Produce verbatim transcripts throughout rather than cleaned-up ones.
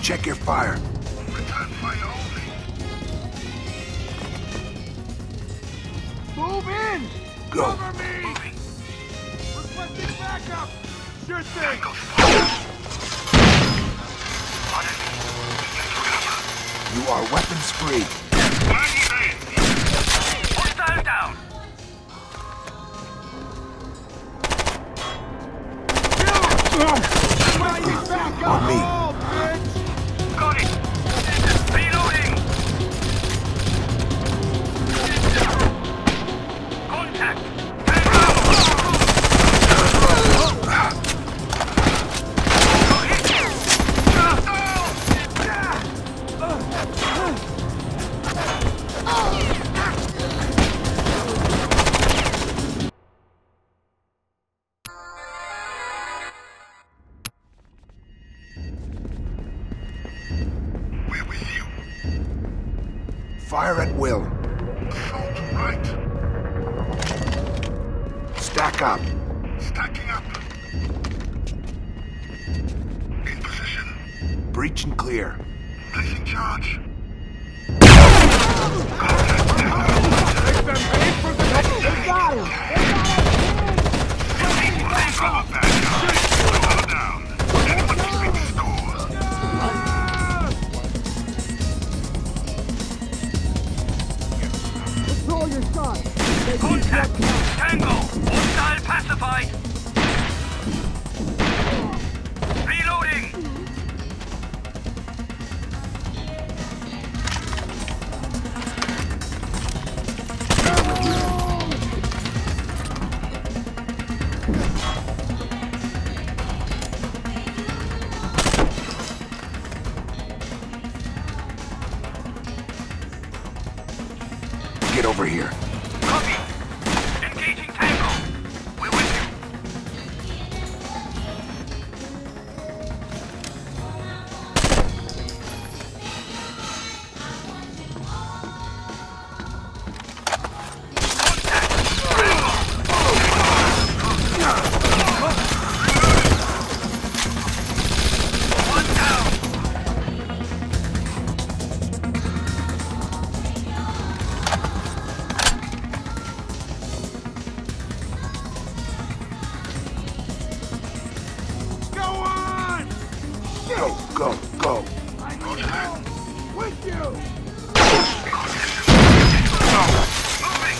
Check your fire. Return fire only. Move in! Go. Cover me! Moving. Requesting backup! Sure thing! Tango fire. Spotted me. Take cover. You are weapons free. Fire in. Hostile down. Requesting backup! On me. Oh, bitch! Got it. Reloading. Contact. We're with you. Fire at will. Assault right. Stack up. Stacking up. In position. Breach and clear. Placing charge. Make them pay for the... They got him! Fire from a bad guy. Another down. Anyone keeping score. Control your shot! Contact. Tango. Hostile pacified. Reloading. Get over here. Copy. Engaging Tango. We're with you. One down. Go on! Go, go, go. I need help! With you! Moving.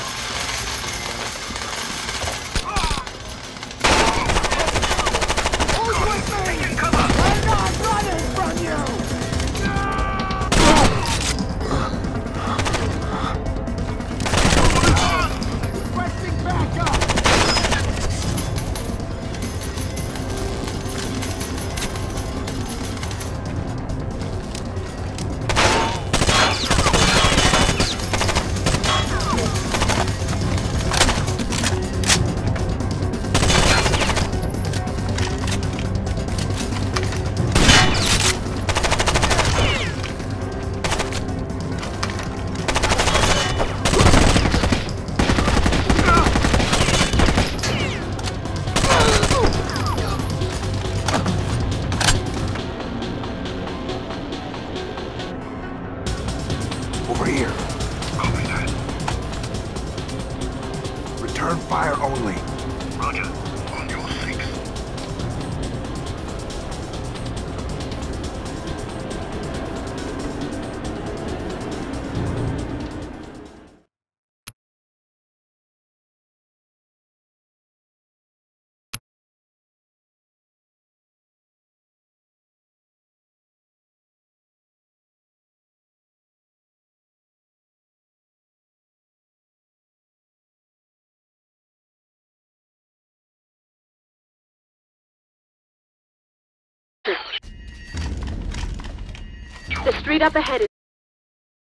Hold with me! Taking cover. I'm not running from you! Requesting backup! Over here. Copy that. Return fire only. Roger. On your six. The street up ahead is